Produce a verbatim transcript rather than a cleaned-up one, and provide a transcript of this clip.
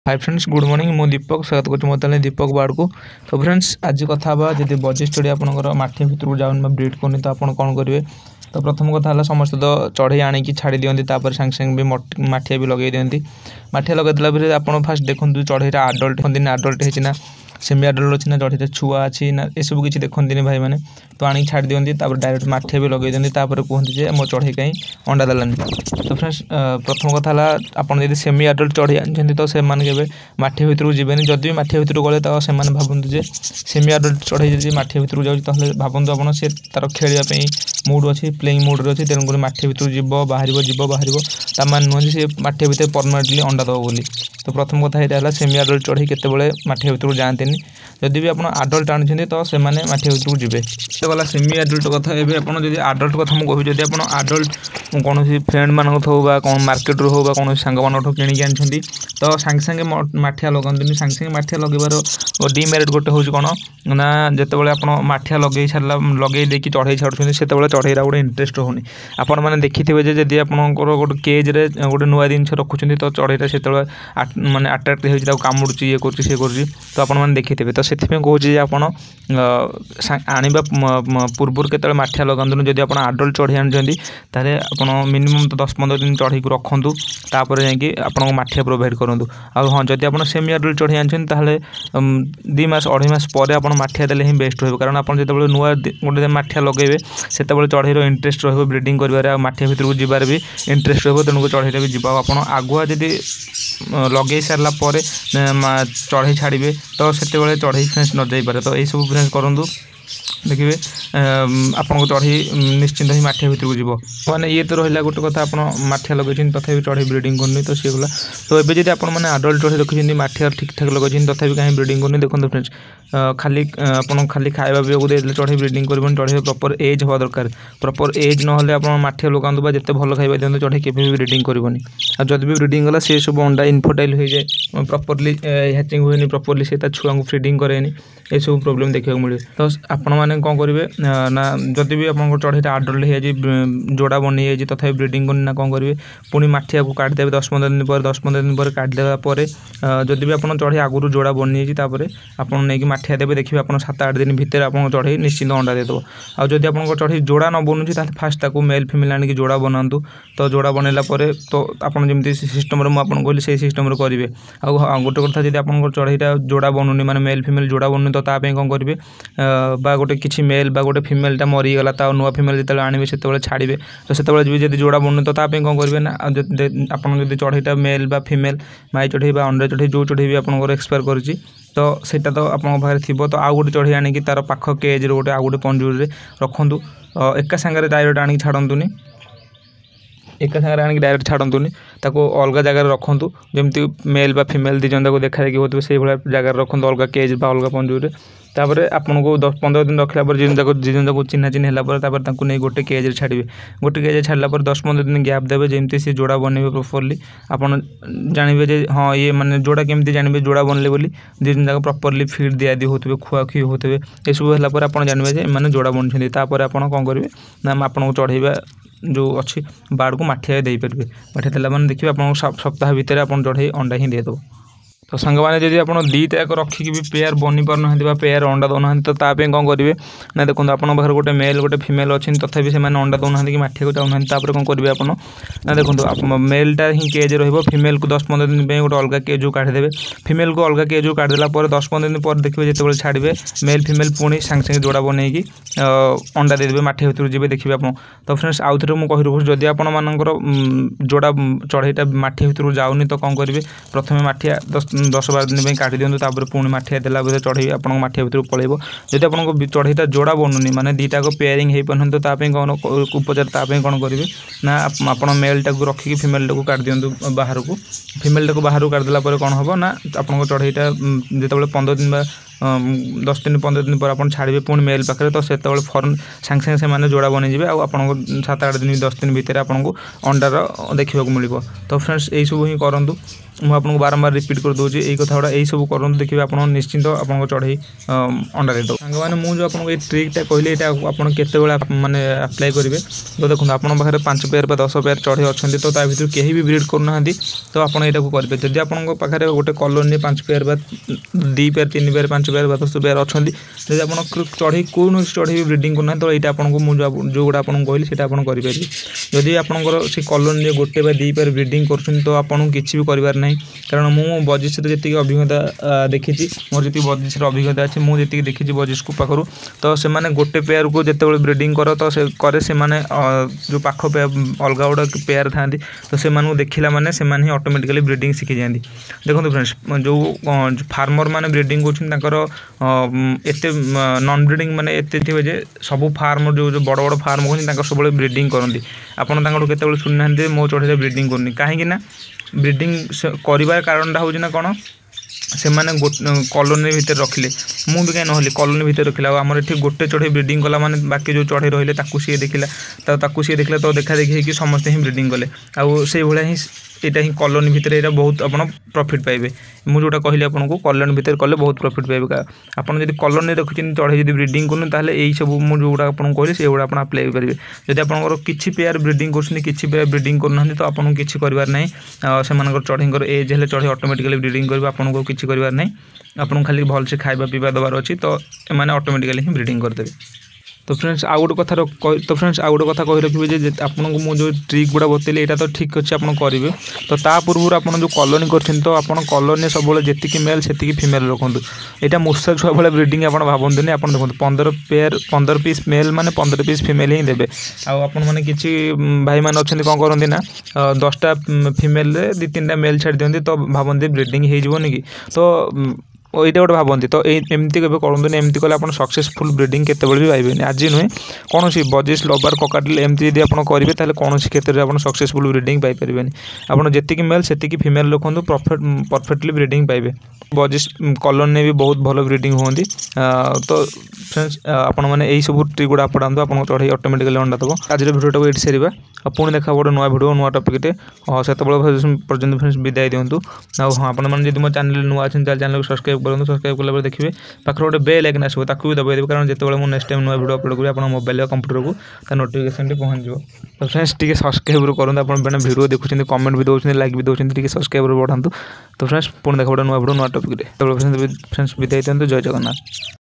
Hi friends good morning मु दीपक स्वागत कर मतलब दीपक बाड़ को। तो फ्रेंड्स आज कथा जब बजे स्टडी आपंकर माठिया भितर जाऊन ब्रीड करनी तो आप कौन करेंगे। तो प्रथम कथा है समस्त तो चढ़ई आणिकी छाड़ी दिखती सागे सागे भी माठिया भी लगे दिखती। माठिया लगे आप फास्ट देखते चढ़ईटा आडल्ट दिन आडल्ट होना सेमी आडल्ट अच्छी ना चढ़ईटा छुआ अच्छी ना ये सब किसी देखते भाई मैंने तो आनी छाड़ी दिखती डायरेक्ट माठिया भी लगे दिखती कहते जे मो चढ़ई कहीं अंडा देलानी। तो फ्रेंड्स प्रथम कथा है आपड़ सेमी आडल्ट चढ़ई आनी तो से माठिया भितर जीवेनि जदि भी माठिया भितर गले तो से भावतु जे सेमी आडल्ट चढ़ई जब माठिया भितर जाऊँ भावतु आप सी तार खेलवाई मुड अच्छी प्लेइंग मुड अच्छी तेणुक माठिया भितर जीव बाहर जीव बाहर तार नुह सी माठिया भितर परमानेंटली अंडा दब बोली। तो प्रथम कथा यहाँ सेमी आडल्ट चढ़ई केतबेले माठिया भितर जाती जदि भी आप आडल्ट आनी तो से माठिया भितर जीवे। तो गला सेमी आडल्ट कथा एवं आप आडल्ट कथा मुझे कहूँ जब आप आडल्ट कौन फ्रेंड मान कौन मार्केट रू हो कौन सांग मान किणिक आनी तो सांगे सांगे माठिया लगती सांगे सांगे माठिया लगेबार डिमेरिट गोटे हूँ कौन ना जिते आप माठिया लगे सारा लगे देखिए चढ़ई छाड़ुं से चढ़ईरा गोटे इंटरेस्ट होनी आपण मैंने देखिथे जब आपंकर गोटे केज्रे गोटे नुआ जिन रखुच्च तो चढ़ईटा से माने आट्राक्ट हो कामुड़ी ये कर तो आपने देखिथे। तो से कहूँ आप आने पूर्व के माठिया लगातु जब आप आडल्ट चढ़ई आनी ताले आप मिनिमम तो दस पंद्रह दिन चढ़ई को रखु तापर जाकि आपको माठिया प्रोवाइड करूँ। आ हाँ जब आप सेमी आडल्ट चढ़ई आनी दी मस अढ़ाई मस पर आप माठिया देले ही बेस्ट रही कारण आप जो नुआ गोटे माठिया लगे से चढ़ईर इंटरेस्ट रही ब्रिडिंग कर माठिया भितर जीवार भी इंटरेस्ट रही तेणुक चढ़ईटा भी जीवा आप आगुआ जब लगे सारापर चढ़ई छाड़े तो से चढ़ई फ्रेंड्स न जापे। तो यही सब फ्रेंड्स करूँ देखिए आपको चढ़ई निश्चिंत ही माठिया भितर जीव मैंने ये तो रहा गोटे कथा आप माठिया लगे तथा चढ़ई ब्रिडिंग करनी तो सी गला। तो ये जब आप आडल्ट चढ़ई रखी माठिया ठीक ठाक लगे तथा कहीं ब्रिडिंग करनी देखो फ्रेंड्स खाली आप खाली खाଇବା ପିଇବାକୁ देले चढ़ई ब्रिडिंग करबन चढ़ई प्रॉपर एज हवा दरकार प्रॉपर एज न होले आप माठिया लगातु बा जिते भल खाଇବା दियंतु चढ़ई केबे भी ब्रिडिंग करबनी आ जदि भी ब्रिडिंग गला से सब अंडा इनफर्टाइल हो जाए प्रॉपर्ली हैचिंग होनी प्रॉपर्ली से छुआ को फीडिंग करेनी ये सब प्रॉब्लम देखा मिले। तो आपण मैंने कौन करेंगे ना जदि भी आप चढ़ईटा आडल्ट हो जोड़ा बनी जाए तथा ब्रिडिंग करनी ना कौन करेंगे पुणी माठिया को काटिदेवे दस पंद्रह दिन पर दस पंद्रह दिन पर काटिदेवापर जदि भी आप चढ़ई आगुरी जोड़ा बनी जाए आप नहीं माठिया देवे देखिए आप सात आठ दिन भितर आप चढ़ई निश्चिंत अंडा देदेव। आ जब आप चढ़ई जोड़ा न बनूँ फास्ट ताको मेल फिमेल आनिक जोड़ा बनातु तो जोड़ा बनैला तो आपन जमी सिस्टम मुझे कहली से सिस्टम करेंगे। आ गोटे कथा जब आप चढ़ईटा जोड़ा बनूनी माने मेल फिमेल जोड़ा बनूनी तो ताप कौन करेंगे बा गोटे किसी मेल बा गोटे फिमेलटा मरीगला ता नुआ फिमेल जो आने से छाड़े तो से जब जोड़ा बनूनी तो ताप कौन करेंगे ना आप चढ़ईटा मेल बा फिमेल माई चढ़ई बा अंडा चढ़ई जो चढ़ई भी आपंकर एक्सपायर कर तो सेटा तो आप थी तो आउ गोटे चढ़ई आनिक तार पाख केज गोटे आउ गोटे पंजूरी रखु एका सांगे डायरेक्ट आनिक छाड़तुनि एक सागर आनिक डायरेक्ट छाड़तुनि ताको अलग जगह रखु जमती मेल बा फिमेल दी जन देखा देखी होते से जगह रखु अलग केज बा अलग पंजूरी तापर आपन को दस पंद्रह दिन रखला पर जिन जाक जिन जाक चिन्हा चिन्ह है नहीं गोटे केज छाड़े गोटे केज छाड़ा पर दस पंद्रह दिन गैप देवे जमती सी जोड़ा बनइबे प्रॉपर्ली आपन जानबे जे हाँ ये माने जोड़ा केमती जानबे जोड़ा बनले बोली जिन जाक प्रॉपर्ली फीड दिया दी होते खुआ खुई होते ये सब है पर आप जानबे जे माने जोड़ा बनछन तापर आपन कौन करेंगे ना आपन को चढ़ईबा जो अच्छी बाड़ को माठिया दे पारे माठिया देला मैंने देखिए आप सप्ताह भितर आप चढ़ई अंडा ही देदेव। तो सांग मैंने जब आप दीटा एक रखिकी भी पेयर बनी पार पेयर अंडा दौना तो ताप कौन करेंगे ना देखो आप गोटे मेल गोटे फिमेल अच्छी तथा से अंडा दौना कि माठिया को चाहूना तापर कौन करेंगे आप ना देखो मेलटा ही केज रिमेल को दस पंद्रह दिन गोटे अलग केज काटिदेवे फिमेल को अलग केज काटिदेला दस पंद्रह दिन पर देखिए जो छाड़े मेल फिमेल पुणी सांगे सांगे जोड़ा बनईकी अंडा देदेवे माठिया भितर जी देखिए आप। तो फ्रेंड्स आउ थे मुझे कही जदि आपर जोड़ा चढ़ईटा माठिया भितर जाऊनी तो कौन करेंगे प्रथम माठिया दस दस बार दिन काटि दिखाँ तापर पुणी माठिया देला बेले चढ़ई आप माठिया भितर पलैब जब आप चढ़ईटा जोड़ा बनूनी माने दीटा को पेयरिंग हो पार तो कौन उपचार ताप कौन करेंगे ना आप मेलटा को रखिकी फिमेलटा को काट दिंतु बाहर को फिमेलटा को बाहर काटिदेला कौन हम ना आप चढ़ईटा जो पंद्रह दिन दस दिन पंद्रह दिन पर आप छाड़े पुणी मेल पाखे तो से फर्न सांगे सांगे से जोड़ा बनीजे आप सात आठ दिन दस दिन भितर आपको अंडार देखा मिल। तो फ्रेंड्स यही सब ही करूँ मुझे आपको बारंबार रिपीट कर दूसरी यही कथा गुड़ा यही सब करूँ देखिए आप निश्चिंत आप चढ़ई अंडा देदेव सांग मैंने मुझे आपको ये ट्रिकटा कहली यहाँ आप केत माने अप्लाई करेंगे तो देखो आप पाखे पांच पेयर दस पेयर चढ़ई अच्छा तो ता भर कहीं भी ब्रीड करना तो आप करेंगे जदि आप पाखे गोटे कॉलोनी पांच पेयर दी पेयर तीन पेयर पांच पेयर दस पेयर अच्छा जब आप चढ़ई कौन चढ़ई भी ब्रीडिंग करना तो यहाँ आपको मुझे जो गुड़ा आपको कहली से करेंगे जदि आपंकर से कॉलोनी गोटे दी पेयर ब्रीडिंग कर तो आपको किसी भी करार ना कारण मु बजिश जी अभिज्ञता देखी मोर जी बजिश अभिज्ञता अच्छी मुझे देखी बजिश को पाखु तो से गोटे पेयर को जिते ब्रीडिंग कर तो से करे से माने जो पाख अलग गुड़ा पेयर था तो से देखला माने से ही ऑटोमेटिकली ब्रीडिंग शिखी जाती देखो फ्रेंड्स जो फार्मर माने ब्रीडिंग कर नॉन ब्रीडिंग माने एते थे जे सब फार्म जो बड़ बड़ फार्म होती सब ब्रीडिंग करती आपड़ केत शुणुना मो चढ़े ब्रीडिंग करनी कहीं ब्रीडिंग कर कारण हूँ ना कौन से मैंने कॉलोनी भितर रखिले मु भी कहीं नहली कॉलोनी भितर रखिला आमर ये गोटे चढ़ई ब्रीडिंग कला माने बाकी जो चढ़ई रही सी देखला ताकू सी देखला तो देखा देखी कि समस्ते ही ब्रीडिंग कले आउ से भाया ही यहाँ ही कॉलोनी भितर यहाँ बहुत आप प्रॉफिट पाइबे मुझे जोटा कहली आपको कॉलोनी भितर कले बहुत प्रॉफिट पाइबे आप जब कॉलोनी रखिए चढ़ई जब ब्रीडिंग कर ताले यही सब मुझे जोड़ा आपको कहली से गुड़ा आप अप्लाई करेंगे जब आपंकर किसी पेयर ब्रीडिंग कर पेयर ब्रीडिंग करना तो आपको किसी करार ना से चढ़ईर एज है चढ़ई ऑटोमेटिकली ब्रीडिंग कर आपको किसी करार ना आपको खाली भलसे खाଇବା पीवा देवार अच्छी तो मैंने ऑटोमेटिकली ही ब्रीडिंग करदेवे तो फ्रेंड्स आउ गोटे कथा तो फ्रेंड्स आउ गोटे कथा कही रखिए आपको मुझे जो ट्रिक गुड़ा बतैली यहाँ तो ठीक अच्छे आप करेंगे तो ता पूर्व आप जो कॉलोनी कर तो आप कॉलोनी सब जी मेल से फीमेल रखुँ यहाँ मूषा छुआ भाई ब्रीडिंग आप भावतुनि आप देखो पंद्रह पेयर पंद्रह पीस मेल माने पंद्रह पीस फीमेल ही देवे आपने किसी भाई मैंने अच्छा कौन करती ना दसटा फीमेल दी तीन टा मेल छाड़ दिखती तो भावती ब्रीडिंग होनी कि तो यहाँ गोटे भावती तो एमती केवे करते एमती कले आप सक्सेसफुल ब्रीडिंग केतबे भी पाइबेनि आज नुहे कौन बजिश लबार ककाटिल एमती जब आप करेंगे ताले कौन क्षेत्र में आप सक्सेसफुल ब्रीडिंग पाइपर आप जी मेल से फीमेल रखुद परफेक्ट परफेक्टली ब्रीडिंग पाइबे बजिश कॉलोनी भी बहुत भल ब्रीडिंग होती तो फ्रेंड्स आपण मैंने यही सब ट्रिक गुड़ा पढ़ातु आप चढ़ई ऑटोमेटिकली अंडा दब आज भिडियो को ये सारा पुणी देखा गोटे नुआ भिडियो नुआ टपिकटे से पर्यटन फ्रेंड्स विदाय दिंतु हाँ आपने मो चैनल नुआ अच्छे चैनल को सब्सक्राइब करूँ सब्सक्राइब कला देखिए पाखे गोटे बेल आइकन आसो ताकू भी दबाई देवे कारण जिते मुझे नेक्स्ट टाइम नुआ भिडियो अपलोड करी आप मोबाइल कंप्यूटर को ता नोटिफिकेशन पहुँच जाए तो फ्रेंड्स टी सब्सक्राइब करूँ आप भिडियो देखुं कमेंट भी दौरान लाइक भी दौरान टी सब्सक्राइब बढ़ातु तो फ्रेंड्स पुणी देखा गोटे नुआ भिडियो नुआ टपिकटे फ्रेंड्स विदाय दिंतु जय जगन्नाथ।